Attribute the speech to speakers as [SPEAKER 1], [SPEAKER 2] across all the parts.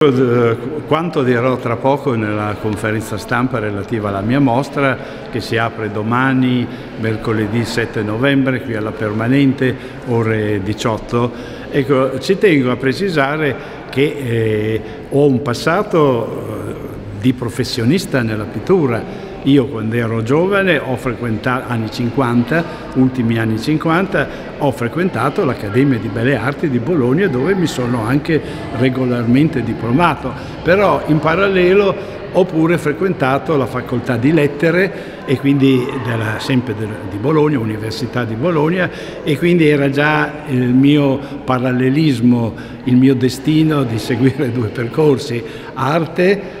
[SPEAKER 1] Quanto dirò tra poco nella conferenza stampa relativa alla mia mostra, che si apre domani, mercoledì 7 novembre, qui alla Permanente, ore 18. Ecco, ci tengo a precisare che ho un passato di professionista nella pittura. Io quando ero giovane ho frequentato, anni 50, ultimi anni 50, ho frequentato l'Accademia di Belle Arti di Bologna, dove mi sono anche regolarmente diplomato, però in parallelo ho pure frequentato la facoltà di lettere, e quindi sempre di Bologna, Università di Bologna, e quindi era già il mio parallelismo, il mio destino di seguire due percorsi: arte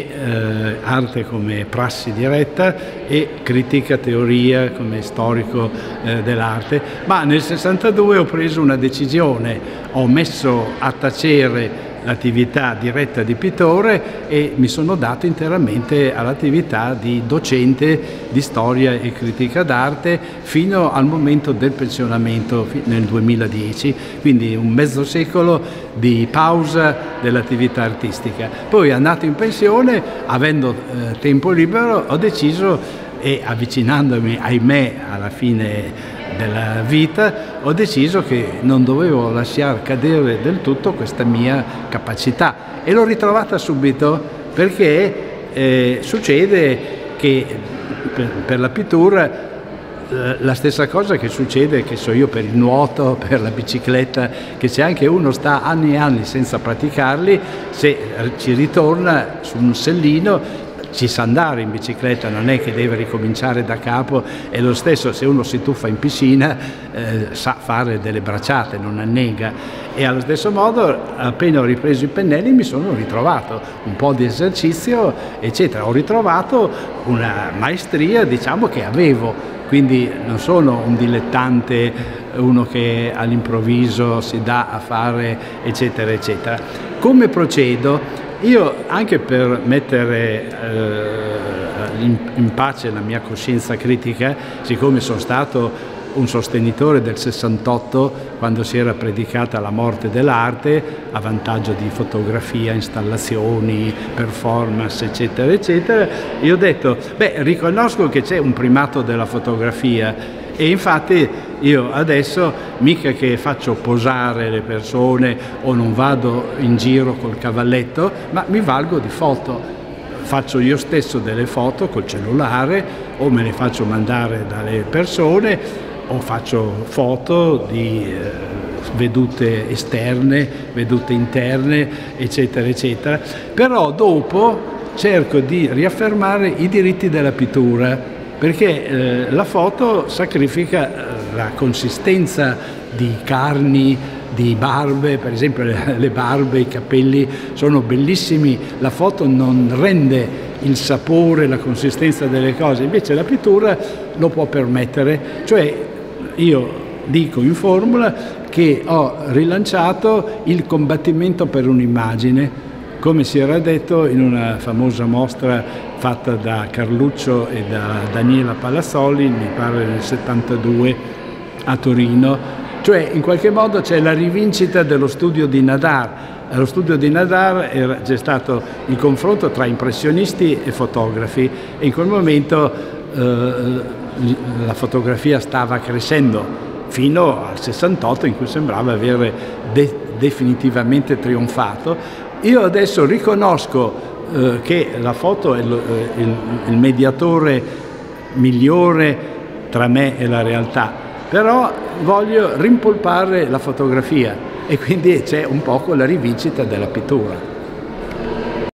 [SPEAKER 1] come prassi diretta e critica teoria come storico dell'arte. Ma nel 62 ho preso una decisione, ho messo a tacere l'attività diretta di pittore e mi sono dato interamente all'attività di docente di storia e critica d'arte fino al momento del pensionamento nel 2010, quindi un mezzo secolo di pausa dell'attività artistica. Poi, andato in pensione, avendo tempo libero, ho deciso, e avvicinandomi, ahimè, alla fine della vita, ho deciso che non dovevo lasciare cadere del tutto questa mia capacità, e l'ho ritrovata subito, perché succede che per la pittura la stessa cosa che succede, che so io, per il nuoto, per la bicicletta, che se anche uno sta anni e anni senza praticarli, se ci ritorna su un sellino ci sa andare in bicicletta, non è che deve ricominciare da capo. È lo stesso se uno si tuffa in piscina, sa fare delle bracciate, non annega. E allo stesso modo, appena ho ripreso i pennelli, mi sono ritrovato un po' di esercizio, eccetera. Ho ritrovato una maestria, diciamo, che avevo, quindi non sono un dilettante, uno che all'improvviso si dà a fare, eccetera, eccetera. Come procedo? Io, anche per mettere in pace la mia coscienza critica, siccome sono stato un sostenitore del 68, quando si era predicata la morte dell'arte a vantaggio di fotografia, installazioni, performance, eccetera, eccetera, io ho detto, riconosco che c'è un primato della fotografia. E infatti io adesso mica che faccio posare le persone o non vado in giro col cavalletto, ma mi valgo di foto. Faccio io stesso delle foto col cellulare, o me le faccio mandare dalle persone, o faccio foto di vedute esterne, vedute interne, eccetera, eccetera. Però dopo cerco di riaffermare i diritti della pittura, perché la foto sacrifica la consistenza di carni, di barbe. Per esempio le barbe, i capelli sono bellissimi, la foto non rende il sapore, la consistenza delle cose, invece la pittura lo può permettere. Cioè, io dico in formula che ho rilanciato il combattimento per un'immagine, come si era detto in una famosa mostra fatta da Carluccio e da Daniela Palazzoli, mi pare nel 72, a Torino. Cioè, in qualche modo c'è la rivincita dello studio di Nadar. Allo studio di Nadar c'è stato il confronto tra impressionisti e fotografi, e in quel momento la fotografia stava crescendo fino al 68, in cui sembrava avere definitivamente trionfato. Io adesso riconosco che la foto è il mediatore migliore tra me e la realtà, però voglio rimpolpare la fotografia, e quindi c'è un poco la rivincita della pittura.